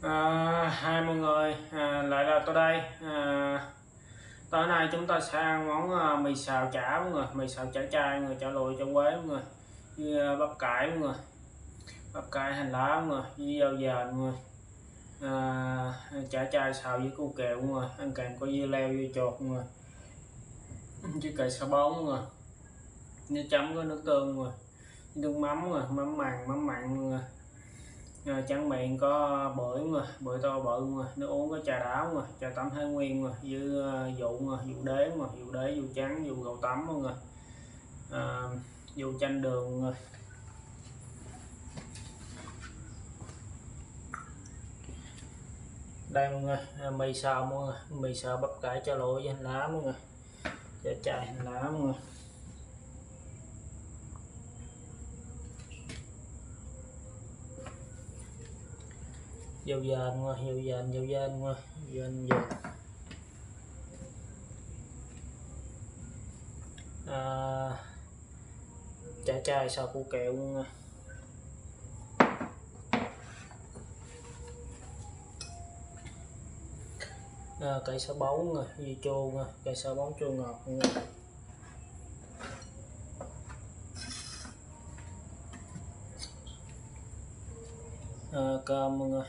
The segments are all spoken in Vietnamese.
Hai mọi người, lại là tôi đây. Tối nay chúng ta sẽ ăn món mì xào chả mọi người, mì xào chả chay, người chả lụi chả quế mọi người, với bắp cải mọi người, bắp cải hành lá mọi người, với rau dền mọi người. Chả chay xào với củ kẹo mọi người, ăn kèm có dưa leo, dưa chuột mọi người, với cải xà bông mọi người, nước chấm có nước tương mọi người, nước mắm mọi người, mắm mặn mọi người. Tráng miệng có bưởi mà bưởi to bự mà nước uống có trà đá mà trà tắm Thái Nguyên mà với dụ mà dụ đế mà dụ đế dụ trắng dụ gạo tắm mọi người, dụ chanh đường rồi. Đây mọi người, mì xào mọi người, mì xào bắp cải chả lụi với hành lá mọi người, chả chay hành lá mọi người. Dầu dền mọi người, dầu dền mọi người, chả chay xào củ kẹo mọi người. Cải xà bóng rồi, dưa chua rồi, cải xà bóng chua ngọt mọi người. Cơm mọi người.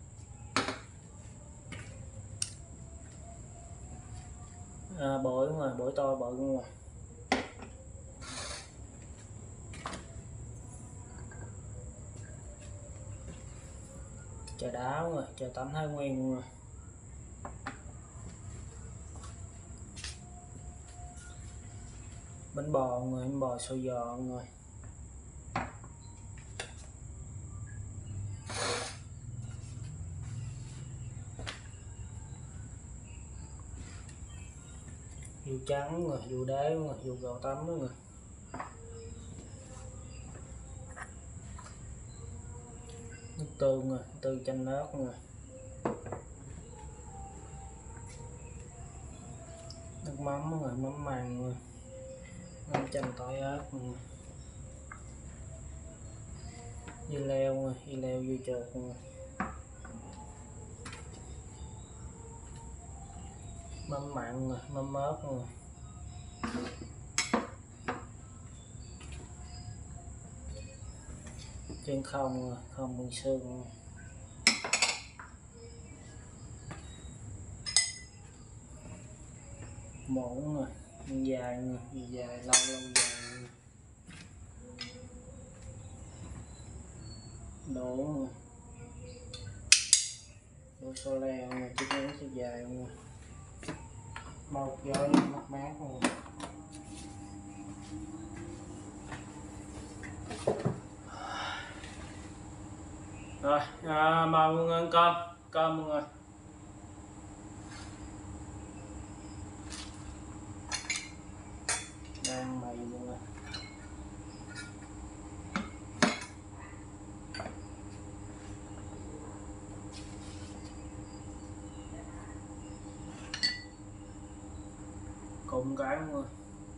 Bưởi mà bưởi to bự mọi người. Trà đá mọi người, trà tắm Thái Nguyên mọi người. Bánh bò mọi người, bánh bò xôi giò mọi người. Dụ trắng rồi, dụ đế rồi, dụ gạo tắm mọi người. Nước tương rồi, tương chanh ớt rồi. Nước mắm rồi, mắm màng rồi. Mắm chanh tỏi ớt rồi. Dưa leo rồi, dưa leo dưa chuột rồi. Mắm mặn rồi, mắm ớt rồi. Chân không rồi, không bằng xương rồi. Muỗng rồi, dài rồi, dài lâu dài. Đổ rồi. Đổ xô leo rồi, chiếc miếng sẽ dài rồi. Một gió mát mát rồi. Rồi, mời mọi người ăn cơm mọi người. Đang mì mọi người. Cùng cái mọi người.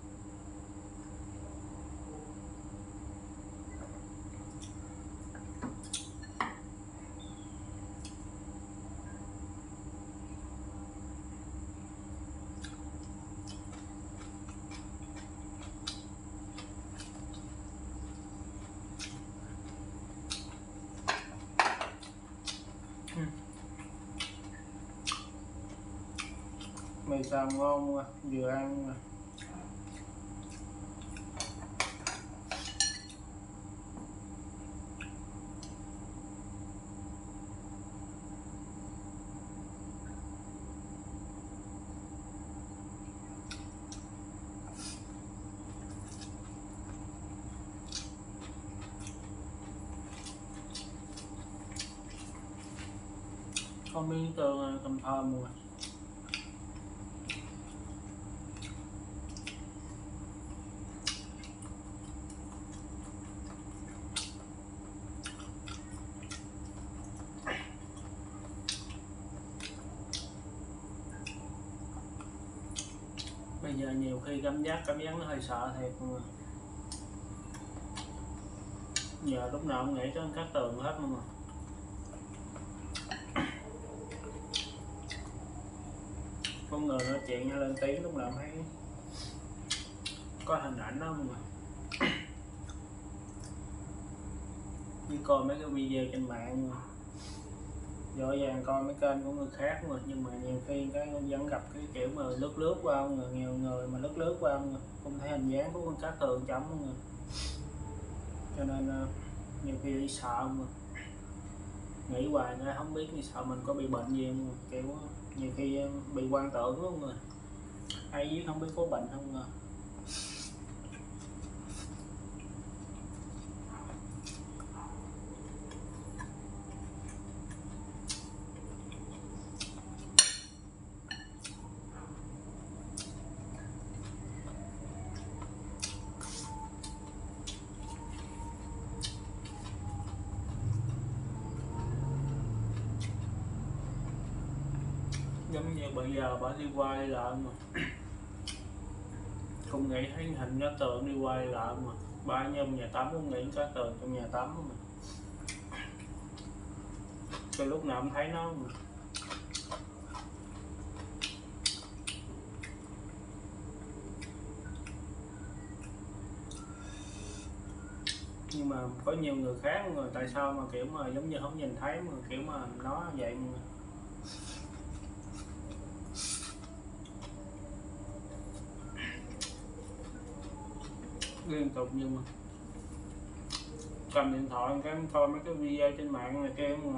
Mì xào ngon quá, vừa ăn mà. Có miếng tương cầm thơm rồi. Bây giờ nhiều khi cảm giác nó hơi sợ thiệt mọi người. Giờ lúc nào cũng nghĩ tới Cát Tường hết luôn mà. có người nói chuyện nó lên tiếng lúc nào thấy có hình ảnh đó không mà. Như coi mấy cái video trên mạng mà rõ ràng coi mấy kênh của người khác mà, nhưng mà nhiều khi cái vẫn gặp cái kiểu mà lướt lướt qua không người, nhiều người mà lướt lướt qua không thấy hình dáng của con cá tường chấm không rồi, cho nên nhiều khi đi sợ mà nghĩ hoài nó không biết như sợ mình có bị bệnh gì không, kiểu nhiều khi bị quan tưởng không rồi, ai biết không biết có bệnh không rồi. Giống như bây giờ bà đi qua đi lại mà không nghĩ thấy hình cá tường đi qua đi lại mà ba anh em nhà tắm cũng nghĩ cá tường trong nhà tắm mà cái lúc nào cũng thấy nó mà. Nhưng mà có nhiều người khác người tại sao mà kiểu mà giống như không nhìn thấy mà kiểu mà nó vậy mà. Liên tục nhưng mà cầm điện thoại cái coi mấy cái video trên mạng này kia mà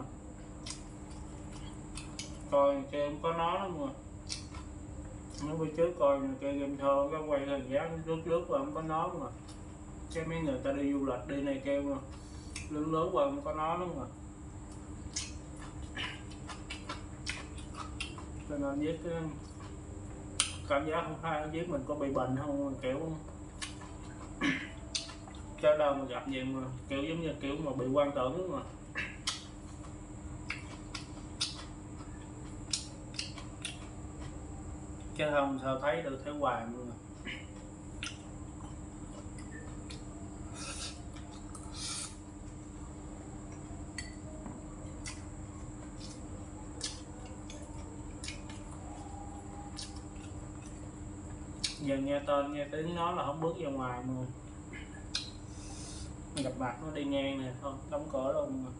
coi kia không có nó lắm mà nó bữa trước coi kia game show cái quay hình dáng lướt qua không có nó mà cái mấy người ta đi du lịch đi này kia mà lướt qua không có nó lắm mà, cho nên biết cái cảm giác không hay biết mình có bị bệnh không kiểu cái đâu mà gặp gì mà kiểu giống như kiểu mà bị quan tưởng mà. Chứ không sao thấy được thấy hoài mà. Giờ nghe tên nghe tiếng nó là không bước ra ngoài mà gặp mặt nó đi ngang nè thôi đóng cửa luôn mà.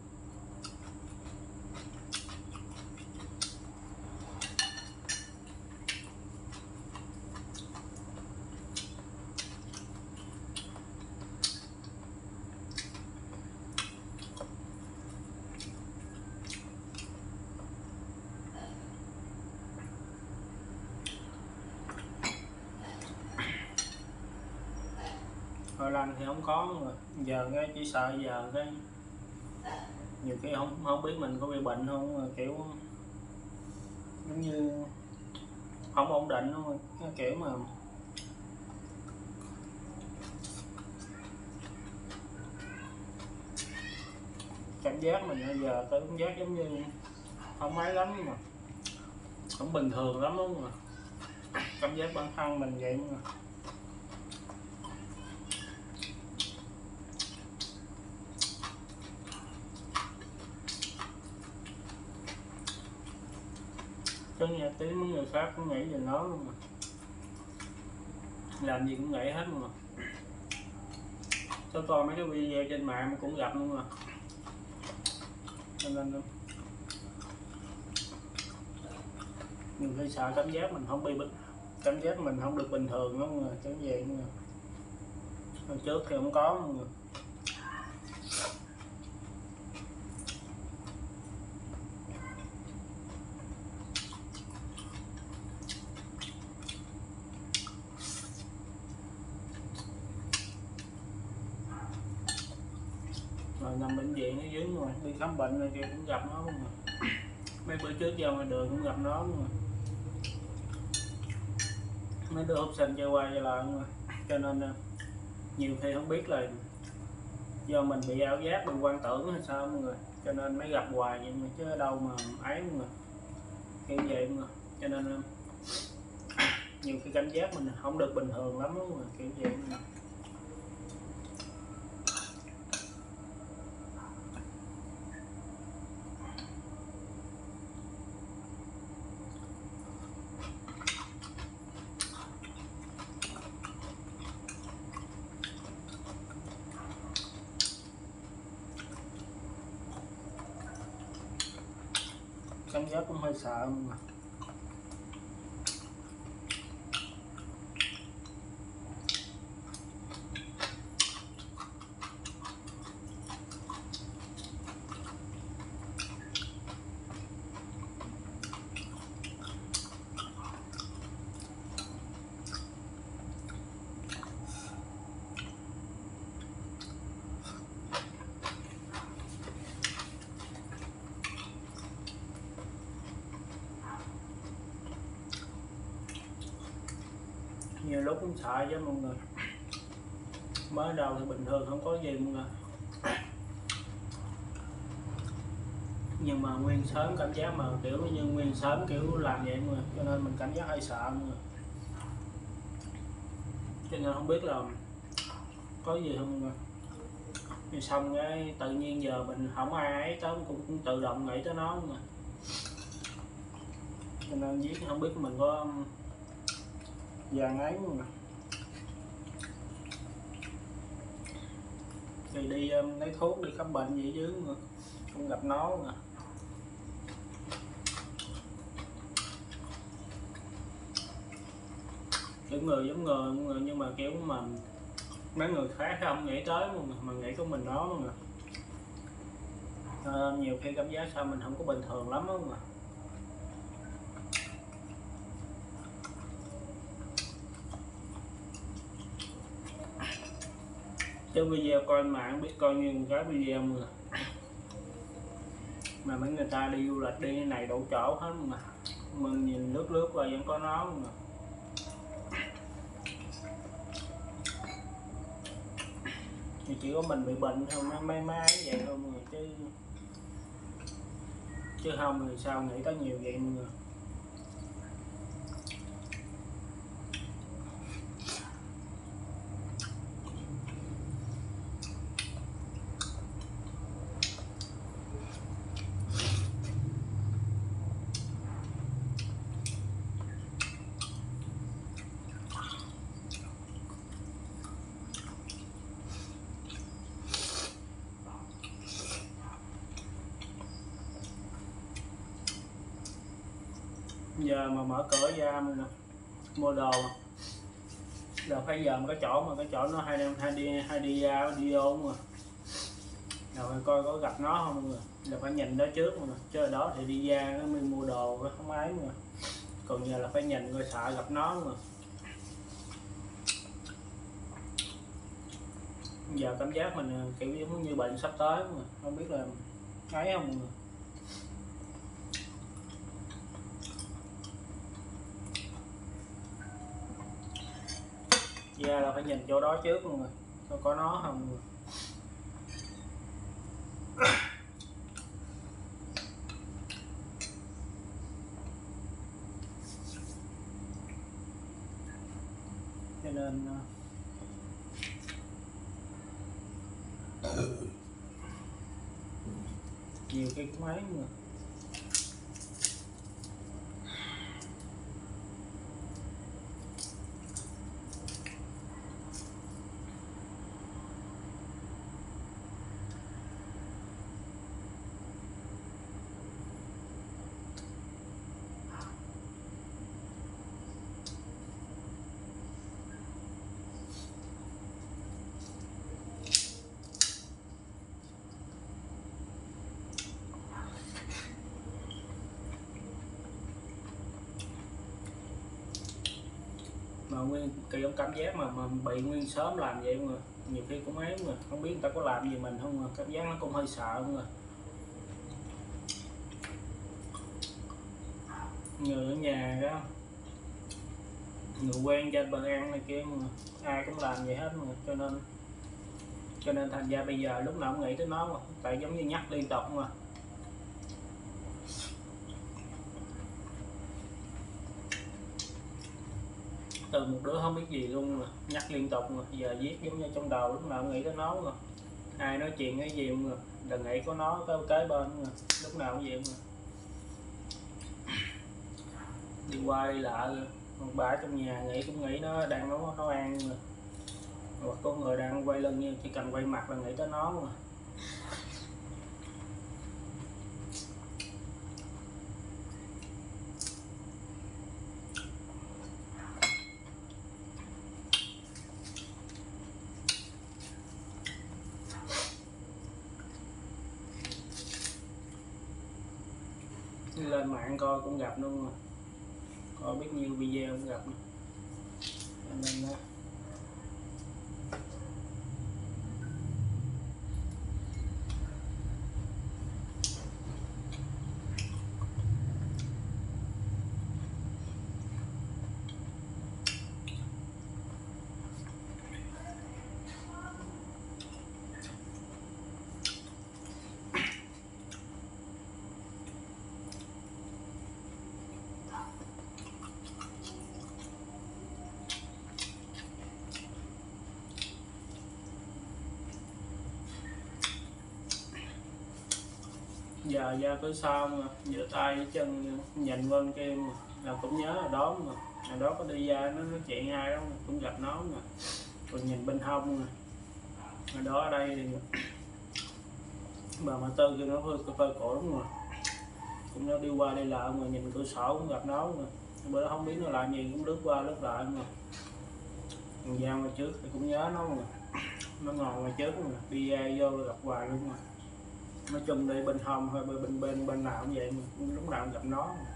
Hồi lành thì không có mà giờ cái chỉ sợ giờ cái nhiều khi không biết mình có bị bệnh không mà kiểu giống như không ổn định luôn cái kiểu mà cảm giác mình bây giờ tới cảm giác giống như không mấy lắm mà không bình thường lắm luôn mà cảm giác bản thân mình vậy mà. Chứ nghe tiếng mấy người khác cũng nghĩ về nó luôn mà làm gì cũng nghĩ hết mà. Tôi coi mấy cái video trên mạng cũng gặp luôn mà, cho nên nhiều khi sợ cảm giác mình không bị bệnh, cảm giác mình không được bình thường lắm mà kiểu vậy mà. Hồi trước thì không có mà. Rồi nằm bệnh viện ở dưới rồi đi khám bệnh này kia cũng gặp nó luôn mà. Mấy bữa trước ra ngoài đường cũng gặp nó luôn mà. Mấy đứa học sinh chơi qua chơi lại mà, cho nên nhiều khi không biết là do mình bị ảo giác bị quan tưởng hay sao mọi người, cho nên mới gặp hoài vậy mà chứ đâu mà ấy mọi người kiểu vậy mà, cho nên nhiều khi cảm giác mình không được bình thường lắm mà kiểu vậy mà. cảm giác cũng hơi sợ mà. Nhiều lúc cũng sợ chứ mọi người, mới đầu thì bình thường không có gì mọi người, nhưng mà nguyên sớm cảm giác mà kiểu như nguyên sớm kiểu làm vậy mọi người, cho nên mình cảm giác hơi sợ mọi người, cho nên không biết là có gì không mọi người. Thì xong cái tự nhiên giờ mình không ai ấy tới cũng tự động nghĩ tới nó mọi người, cho nên viết không biết mình có vàng ấy mọi người. Thì đi lấy thuốc đi khám bệnh gì chứ mà không gặp nó mà. Những người giống người nhưng mà kiểu mà mấy người khác không nghĩ tới mà nghĩ của mình đó mà. Nhiều khi cảm giác sao mình không có bình thường lắm đó mà. Chứ video coi mạng biết coi như cái video mà mấy người ta đi du lịch đi này đủ chỗ hết mà mình nhìn lướt lướt qua vẫn có nó mà. Thì chỉ có mình bị bệnh thôi, mấy ấy vậy thôi mà, chứ không thì sao nghĩ tới nhiều vậy mọi người. Giờ mà mở cửa ra nè, mua đồ là phải giờ cái chỗ mà cái chỗ nó hay đi ra đi vô mà, rồi coi có gặp nó không mọi người, là phải nhìn đó trước mà, chứ ở đó thì đi ra nó mới mua đồ nó không ấy mà, còn giờ là phải nhìn coi sợ gặp nó mà. Giờ cảm giác mình kiểu giống như bệnh sắp tới mà không biết là ấy không mọi người. Ra là phải nhìn chỗ đó trước luôn rồi, có nó không rồi. Cho nên nhiều cái máy mà. Mà nguyên kiểu cảm giác mà bị nguyên sớm làm vậy mà nhiều khi cũng ấy mà không biết người ta có làm gì mình không mà cảm giác nó cũng hơi sợ không à. Người ở nhà đó, người quen trên bàn ăn này kia mà ai cũng làm vậy hết mà, cho nên thành ra bây giờ lúc nào cũng nghĩ tới nó mà, tại giống như nhắc liên tục mà. Từ một đứa không biết gì luôn mà nhắc liên tục mà giờ viết giống như trong đầu lúc nào cũng nghĩ tới nó mà, ai nói chuyện cái gì mà đừng nghĩ có nó có kế bên mà lúc nào cũng vậy mà. Đi qua đi lại bà trong nhà nghĩ cũng nghĩ nó đang nấu ăn mà, hoặc có người đang quay lưng, như chỉ cần quay mặt là nghĩ tới nó mà. lên mạng coi cũng gặp luôn rồi, coi biết nhiêu video cũng gặp, nên đó. Giờ ra tới sau mà giữa tay chân nhìn bên kia mà là cũng nhớ là đó, mà hồi đó có đi ra nó nói chuyện ai đó cũng gặp nó mà, còn nhìn bên hông hồi đó ở đây thì bà mà Tư kia nó phơi cổ đúng rồi, cũng nó đi qua đi lại mà nhìn cửa sổ cũng gặp nó mà, bữa đó không biết nó làm gì cũng lướt qua lướt lại mà, còn ra ngoài trước thì cũng nhớ nó mà, nó ngồi ngoài trước mà đi ra vô gặp hoài luôn mà. Nói chung đi bên hông hay bên nào cũng vậy mà, lúc nào cũng gặp nó mà.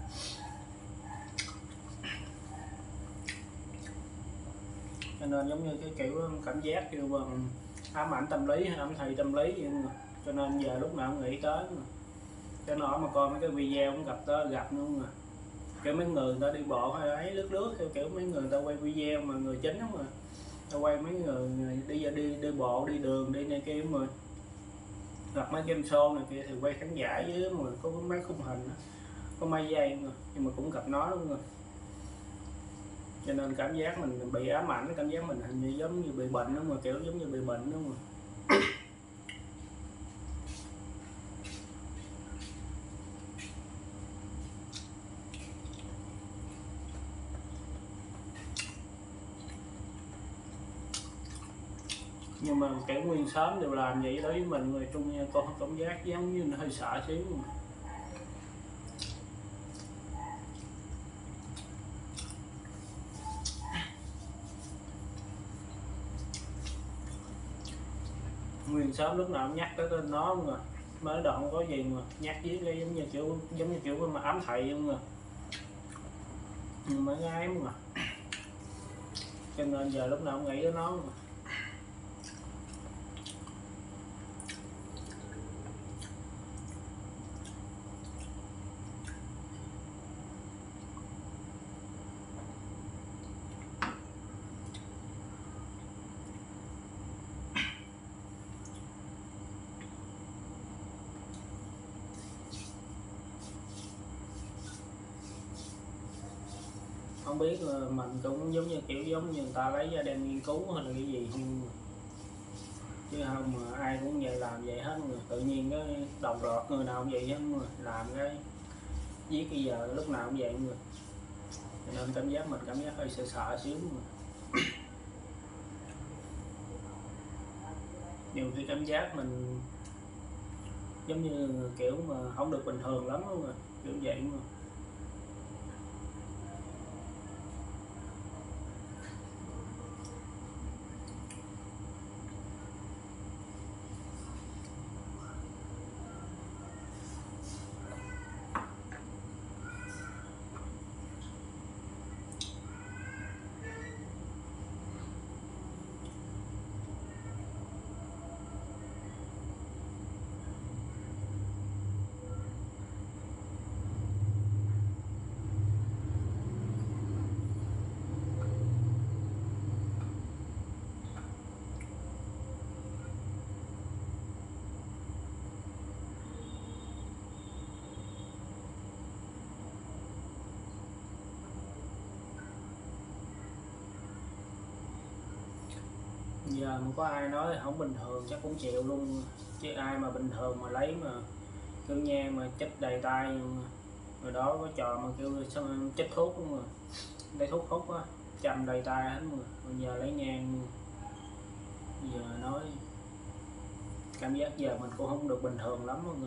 Cho nên giống như cái kiểu cảm giác kêu bằng ám ảnh tâm lý hay ám thị tâm lý vậy mà. Cho nên giờ lúc nào cũng nghĩ tới mà. Cho nó mà coi mấy cái video cũng gặp luôn mà, kiểu mấy người ta đi bộ hay ấy lướt theo kiểu mấy người ta quay video mà người chính đó mà, ta quay mấy người đi bộ đi đường đi này kia mà gặp mấy game show này kia thì quay khán giả dưới mà có mấy khung hình đó, có mấy giây mà nhưng mà cũng gặp nó luôn rồi. Cho nên cảm giác mình bị ám ảnh, cảm giác mình hình như giống như bị bệnh đó mà, kiểu giống như bị bệnh đó mà. Nhưng mà kiểu nguyên xóm đều làm vậy đối với mình, người Trung nha, con cảm giác giống như hơi sợ xíu mà. Nguyên xóm lúc nào cũng nhắc tới tên nó mà, mới đầu không có gì mà nhắc với cái giống như kiểu mà ám thị luôn mà, mấy gái mà, cho nên giờ lúc nào cũng nghĩ tới nó mà. Không biết là mình cũng giống như kiểu giống như người ta lấy ra đem nghiên cứu hay là cái gì không, chứ không mà ai cũng vậy làm vậy hết mà tự nhiên cái đồng loạt người nào cũng vậy hết mà làm cái giết bây giờ lúc nào cũng vậy mà, nên cảm giác mình cảm giác hơi sợ xíu mà. Nhiều khi cảm giác mình giống như kiểu mà không được bình thường lắm luôn rồi, kiểu vậy mà. Giờ mà có ai nói không bình thường chắc cũng chịu luôn, chứ ai mà bình thường mà lấy mà kêu nhang mà chích đầy tay rồi đó, có trò mà kêu chích thuốc luôn mà, lấy thuốc hút á chầm đầy tay hết mà, bây giờ lấy nhang. Giờ nói cảm giác giờ mình cũng không được bình thường lắm luôn rồi.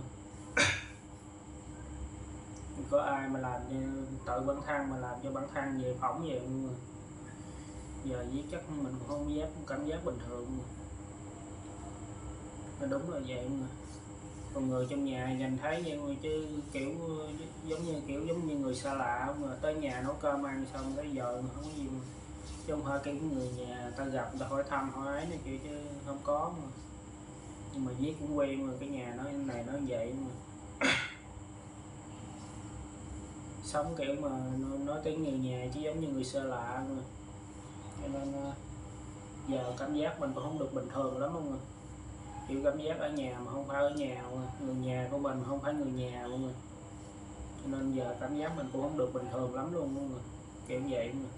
Có ai mà làm như tự bản thân mà làm cho bản thân về phỏng vậy luôn rồi. Giờ giết chắc mình cũng không dám cảm giác bình thường mà. Đúng là vậy mà. còn người trong nhà nhìn thấy nhưng chứ kiểu giống như người xa lạ mà tới nhà nấu cơm ăn xong tới giờ mà không có gì mà. Chứ không phải kiểu người nhà ta gặp ta hỏi thăm hỏi ấy này kiểu chứ không có mà. Nhưng mà viết cũng quen mà cái nhà nó này nó vậy mà sống kiểu mà nói tiếng người nhà chứ giống như người xa lạ mà. Cho nên giờ cảm giác mình cũng không được bình thường lắm không à. Kiểu cảm giác ở nhà mà không phải ở nhà mà. Người nhà của mình mà không phải người nhà luôn rồi. Cho nên giờ cảm giác mình cũng không được bình thường lắm luôn mà. Kiểu vậy mà.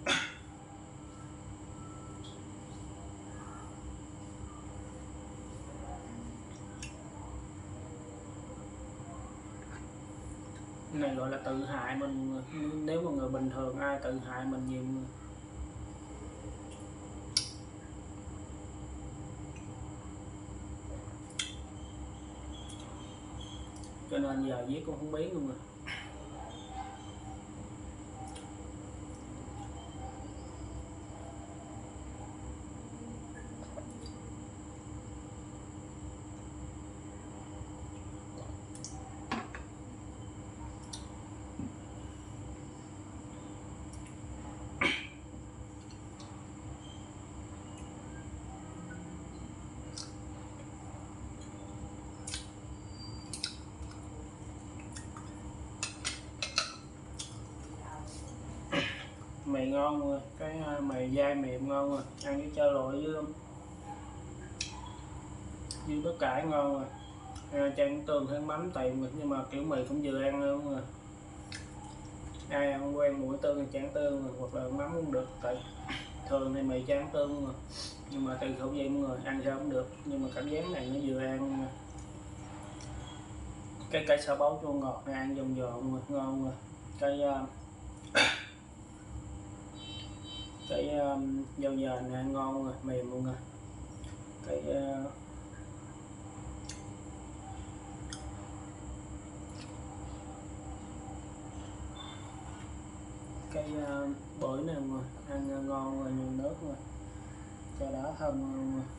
Cái này gọi là tự hại mình. Nếu mà người bình thường ai tự hại mình nhiều người. Cho nên giờ viết cũng không biết luôn rồi. Mì ngon rồi, cái mì dai mềm ngon rồi, ăn với chơ lội với bắp cải ngon rồi, chan tương hay mắm tùy nhưng mà kiểu mì cũng vừa ăn luôn rồi. Ai ăn quen mũi tương thì chan tương rồi, hoặc là mắm cũng được, tại thường thì mì chan tương rồi. Nhưng mà tùy khẩu vị mọi người ăn sao cũng được, nhưng mà cảm giác này nó vừa ăn cái cây sao bấu chua ngọt này ăn giòn giòn rồi, ngon rồi. Cái dâu dền này ngon rồi, mềm luôn rồi. Cái bưởi này mà ăn ngon rồi, nhiều nước rồi, cho đá thơm ngon rồi.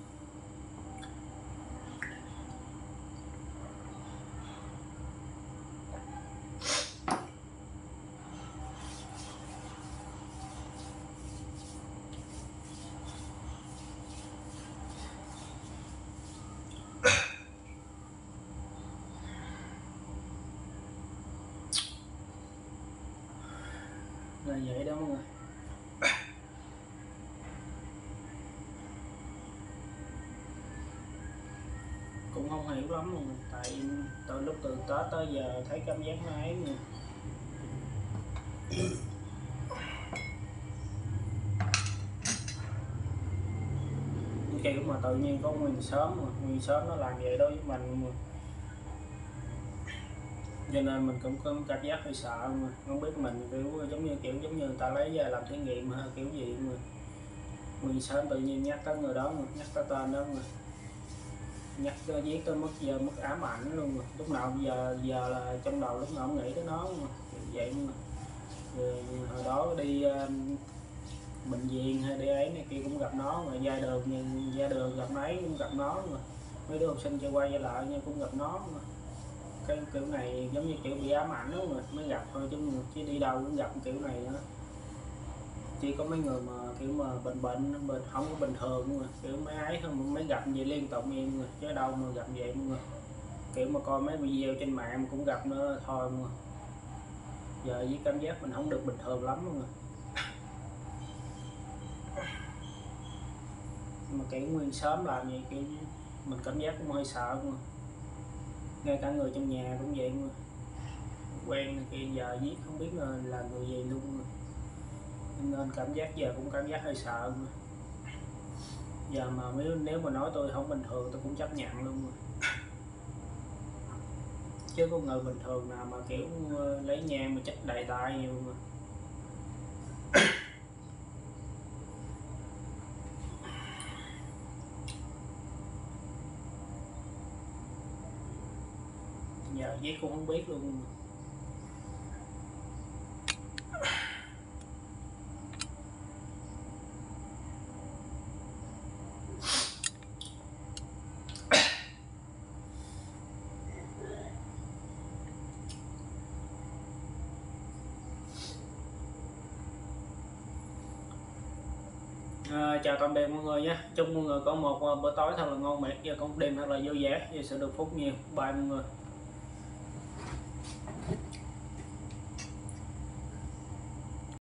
Là vậy đó mọi người. Cũng không hiểu lắm luôn, tại từ lúc từ Tết tới giờ thấy cảm giác nó ấy nữa. Kiểu mà tự nhiên có nguyên sớm nó làm vậy đối với mình mà. Cho nên mình cũng có cảm giác hơi sợ mà không biết mình giống như người ta lấy ra làm thí nghiệm hay kiểu gì mà nguyên sớm tự nhiên nhắc tới người đó mà, nhắc tới tên đó mà, nhắc tới viết tới mức ám ảnh luôn mà. Lúc nào giờ là trong đầu lúc nào cũng nghĩ tới nó mà vậy mà. Rồi, hồi đó đi bệnh viện hay đi ấy này kia cũng gặp nó mà, ra đường gặp máy cũng gặp nó mà, mấy đứa học sinh chơi quay lại nhưng cũng gặp nó mà. Cái kiểu này giống như kiểu bị ám ảnh đó mà mới gặp thôi, chứ đi đâu cũng gặp kiểu này đó. Chỉ có mấy người mà kiểu mà bệnh không có bình thường mà kiểu mấy ấy không mới gặp vậy liên tục em rồi, chứ đâu mà gặp vậy mà. Kiểu mà coi mấy video trên mạng cũng gặp nữa thôi mà. Giờ với cảm giác mình không được bình thường lắm luôn rồi. Mà kiểu nguyên sớm làm vậy kiểu mình cảm giác cũng hơi sợ mà. Ngay cả người trong nhà cũng vậy mà. Quen thì giờ viết không biết là người gì luôn mà. Nên cảm giác giờ cũng cảm giác hơi sợ mà. Giờ mà nếu mà nói tôi không bình thường tôi cũng chấp nhận luôn mà. Chứ có người bình thường nào mà kiểu lấy nhang mà chích đầy tay nhiều mà. Giờ viết cũng không biết luôn mà. Chào tạm biệt mọi người nhé, chúc mọi người có một bữa tối thật là ngon miệng và có một đêm thật là vui vẻ và sẽ được phúc nhiều. Bye mọi người.